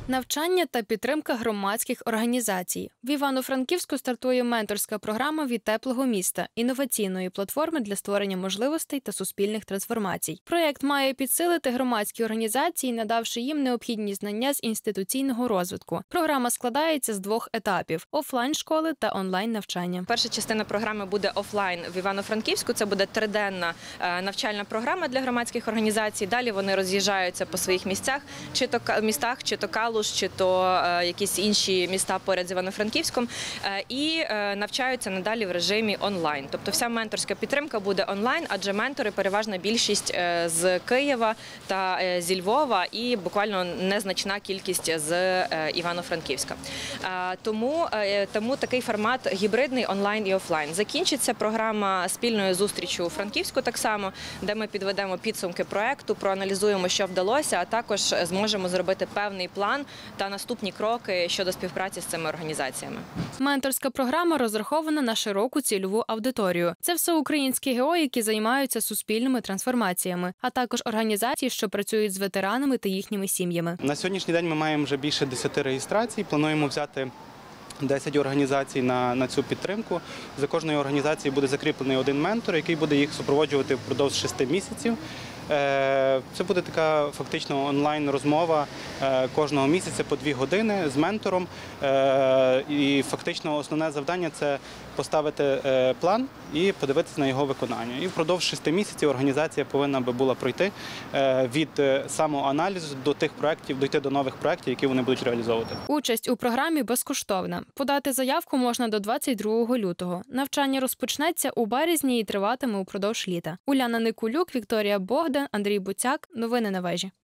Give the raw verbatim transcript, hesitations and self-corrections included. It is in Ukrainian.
Навчання та підтримка громадських організацій. В Івано-Франківську стартує менторська програма «Від теплого міста» – інноваційної платформи для створення можливостей та суспільних трансформацій. Проєкт має підсилити громадські організації, надавши їм необхідні знання з інституційного розвитку. Програма складається з двох етапів – офлайн-школи та онлайн-навчання. Перша частина програми буде офлайн в Івано-Франківську. Це буде триденна навчальна програма для громадських організацій. Далі вони роз'їжджаються по своїх місцях, чи то містах, чи то Калуш, чи то якісь інші міста поряд з Івано-Франківськом, і навчаються надалі в режимі онлайн. Тобто вся менторська підтримка буде онлайн, адже ментори переважна більшість з Києва та зі Львова і буквально незначна кількість з Івано-Франківська. Тому, тому такий формат гібридний онлайн і офлайн. Закінчиться програма спільною зустрічю у Франківську так само, де ми підведемо підсумки проєкту, проаналізуємо, що вдалося, а також зможемо зробити певний план та наступні кроки щодо співпраці з цими організаціями. Менторська програма розрахована на широку цільову аудиторію. Це всеукраїнські ГО, які займаються суспільними трансформаціями, а також організації, що працюють з ветеранами та їхніми сім'ями. На сьогоднішній день ми маємо вже більше десяти реєстрацій, плануємо взяти десять організацій на, на цю підтримку. За кожною організацією буде закріплений один ментор, який буде їх супроводжувати впродовж шести місяців. Це буде така фактично онлайн-розмова кожного місяця по дві години з ментором. І фактично основне завдання – це поставити план і подивитися на його виконання. І впродовж шести місяців організація повинна би була пройти від самоаналізу до тих проєктів, дійти до нових проєктів, які вони будуть реалізовувати. Участь у програмі безкоштовна. Подати заявку можна до двадцять другого лютого. Навчання розпочнеться у березні і триватиме упродовж літа. Уляна Никулюк, Вікторія Богдан, Андрій Буцяк. Новини на вежі.